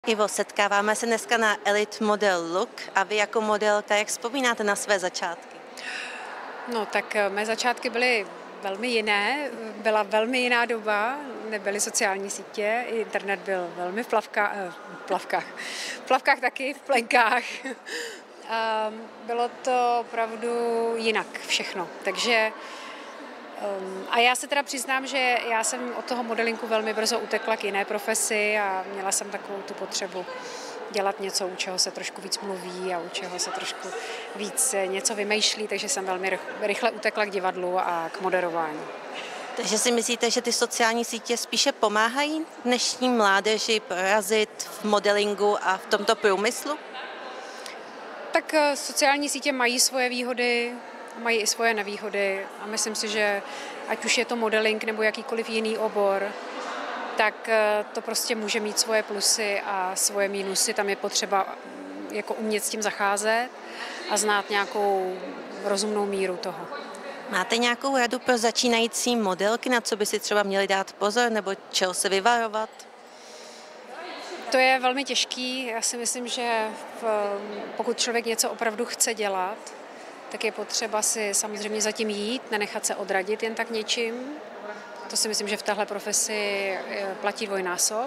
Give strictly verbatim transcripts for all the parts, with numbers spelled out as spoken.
Ivo, setkáváme se dneska na Elite Model Look a vy jako modelka, jak vzpomínáte na své začátky? No tak mé začátky byly velmi jiné, byla velmi jiná doba, nebyly sociální sítě, internet byl velmi v plavkách, v plavkách, v plavkách taky, v plenkách. A bylo to opravdu jinak všechno, takže a já se teda přiznám, že já jsem od toho modelinku velmi brzo utekla k jiné profesi a měla jsem takovou tu potřebu dělat něco, u čeho se trošku víc mluví a u čeho se trošku víc něco vymýšlí, takže jsem velmi rychle utekla k divadlu a k moderování. Takže si myslíte, že ty sociální sítě spíše pomáhají dnešní mládeži porazit v modelingu a v tomto průmyslu? Tak sociální sítě mají svoje výhody, mají i svoje nevýhody a myslím si, že ať už je to modeling nebo jakýkoliv jiný obor, tak to prostě může mít svoje plusy a svoje mínusy. Tam je potřeba jako umět s tím zacházet a znát nějakou rozumnou míru toho. Máte nějakou radu pro začínající modelky, na co by si třeba měli dát pozor nebo čeho se vyvarovat? To je velmi těžký. Já si myslím, že pokud člověk něco opravdu chce dělat, tak je potřeba si samozřejmě zatím jít, nenechat se odradit jen tak něčím. To si myslím, že v téhle profesi platí dvojnásob.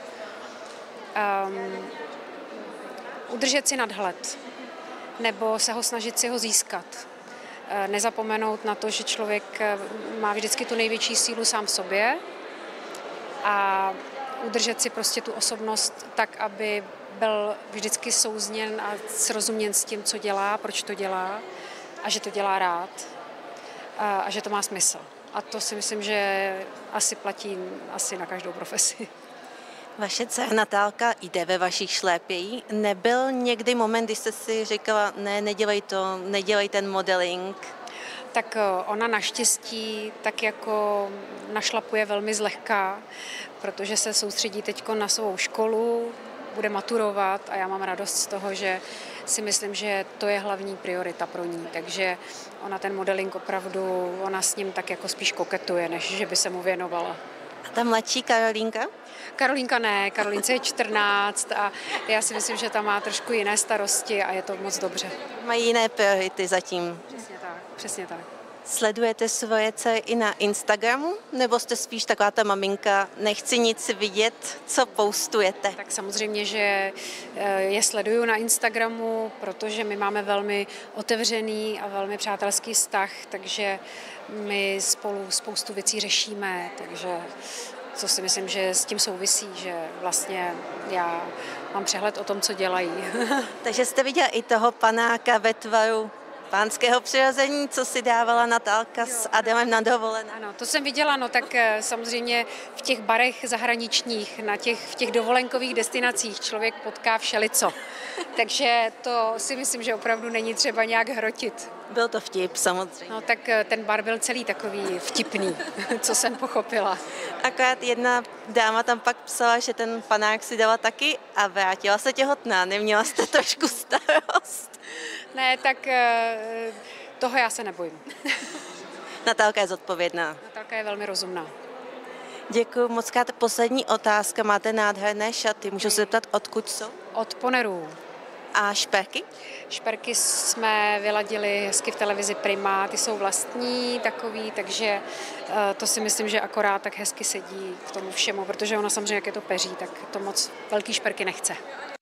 Um, udržet si nadhled, nebo se ho snažit si ho získat. Nezapomenout na to, že člověk má vždycky tu největší sílu sám v sobě a udržet si prostě tu osobnost tak, aby byl vždycky souzněn a srozuměn s tím, co dělá, proč to dělá a že to dělá rád a, a že to má smysl. A to si myslím, že asi platí asi na každou profesi. Vaše dcera Natálka jde ve vašich šlépějí. Nebyl někdy moment, kdy jste si říkala, ne, nedělej to, nedělej ten modeling? Tak ona naštěstí tak jako našlapuje velmi zlehka, protože se soustředí teď na svou školu, bude maturovat a já mám radost z toho, že si myslím, že to je hlavní priorita pro ní. Takže ona ten modeling opravdu, ona s ním tak jako spíš koketuje, než že by se mu věnovala. A ta mladší Karolínka? Karolínka ne, Karolínce je čtrnáct a já si myslím, že ta má trošku jiné starosti a je to moc dobře. Mají jiné priority zatím. Přesně tak, přesně tak. Sledujete svoje dcery i na Instagramu, nebo jste spíš taková ta maminka, nechci nic vidět, co postujete? Tak samozřejmě, že je sleduju na Instagramu, protože my máme velmi otevřený a velmi přátelský vztah, takže my spolu spoustu věcí řešíme, takže co si myslím, že s tím souvisí, že vlastně já mám přehled o tom, co dělají. Takže jste viděla i toho panáka ve tvaru pánského přirození, co si dávala Natálka s Adamem na dovolené? Ano, to jsem viděla, no tak samozřejmě v těch barech zahraničních, na těch, v těch dovolenkových destinacích člověk potká všelico. Takže to si myslím, že opravdu není třeba nějak hrotit. Byl to vtip, samozřejmě. No tak ten bar byl celý takový vtipný, co jsem pochopila. Akorát jedna dáma tam pak psala, že ten panák si dala taky a vrátila se těhotná. Neměla jste trošku starost? Ne, tak toho já se nebojím. Natálka je zodpovědná. Natálka je velmi rozumná. Děkuji moc krát. Poslední otázka. Máte nádherné šaty. Můžu se zeptat, odkud jsou? Od Ponerů. A šperky? Šperky jsme vyladili hezky v televizi Prima, ty jsou vlastní takový, takže to si myslím, že akorát tak hezky sedí k tomu všemu, protože ona samozřejmě, jak je to peří, tak to moc velký šperky nechce.